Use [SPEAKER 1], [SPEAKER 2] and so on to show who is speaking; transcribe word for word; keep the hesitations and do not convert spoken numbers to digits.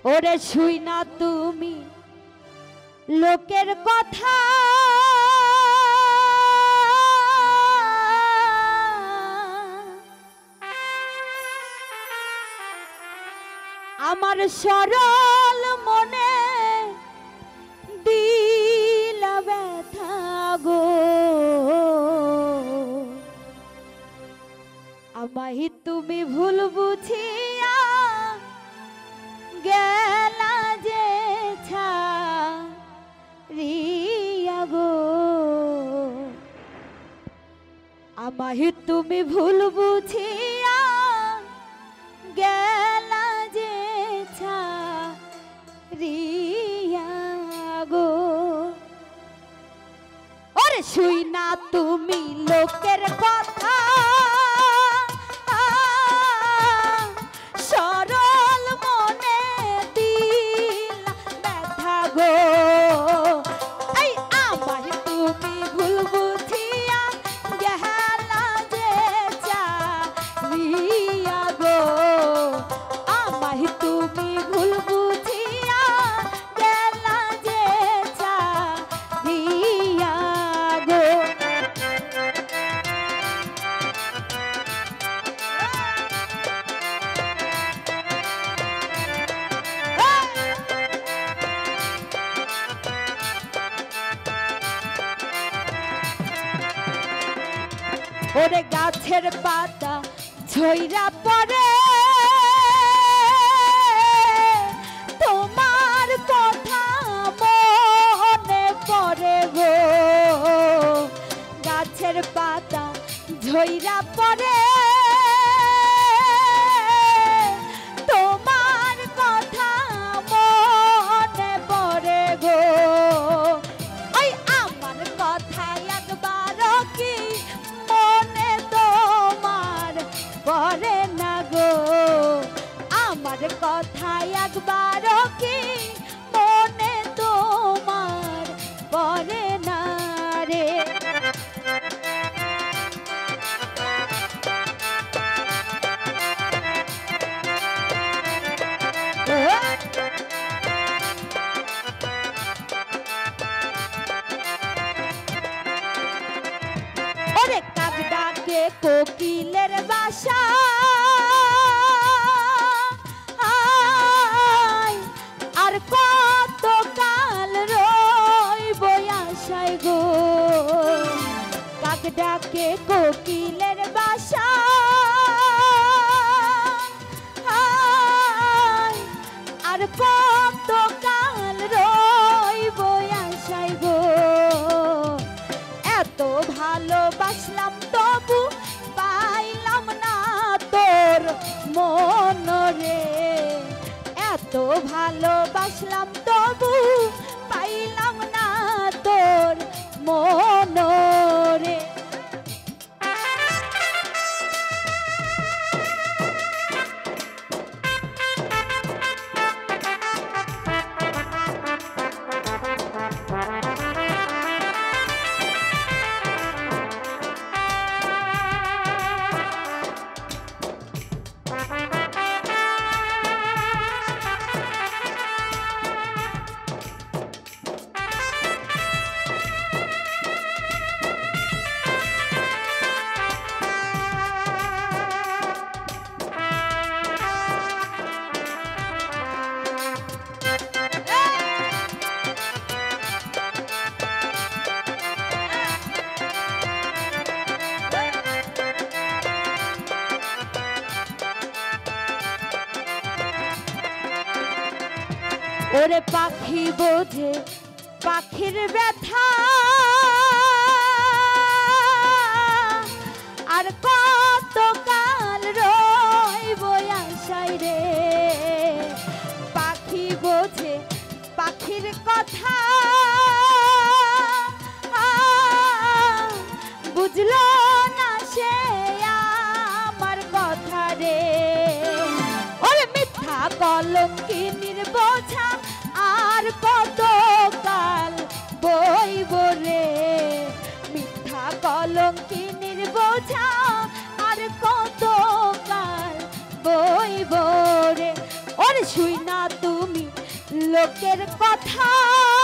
[SPEAKER 1] ওরে শুই না তুমি লোকের কথা আমার সরল মনে দিলা ব্যথা গো আমায় তুমি ভুল বুঝিয়া গেলা যে ছাড়িয়া গো আমায় তুমি ভুল বুঝিয়া গেলা যে ছাড়িয়া গো ওরে শুই না তুমি লোকের কথা সরল মনে দিলা ব্যথা গো এই আমায় তুমি ভুল বুঝিয়া গেলা যে ছাড়িয়া গো আমায় তুমি ভুল বুঝিয়া গেলা যে ছাড়িয়া গো ওরে গাছের পাতা ঝইরা পড়ে তোমার কথা মনে পড়ে গো গাছের পাতা ঝইরা পড়ে তোমার কথা মনে পড়ে গো ওই আমার কথা একবার কি মনে তোমার পড়ে না গো আমার কথা একবার কি মনে তোমার পড়ে না রে ওরে কাক ডাকে কোকিলের বাসা আর কত কাল রইব আশায় গো কাক ডাকে কোকিলের বাসা আর কত কাল রইব আশায় গো এত ভালোবাসলাম তবু পাইলাম না তোর মন রে এত ভালোবাসলাম তবু পাইলাম না তোর মন রে ওরে পাখি বোঝে পাখির ব্যথা আর কত কাল রইব আশায় রে পাখি বোঝে পাখির কথা বুঝলো না সে আমার কথা রে ওরে মিথ্যা কলঙ্কিনীর বোঝা আর কত কাল বইব রে মিথ্যা কলঙ্কিনীর বোঝা আর কত কাল বইব রে ওরে শুই না তুমি লোকের কথা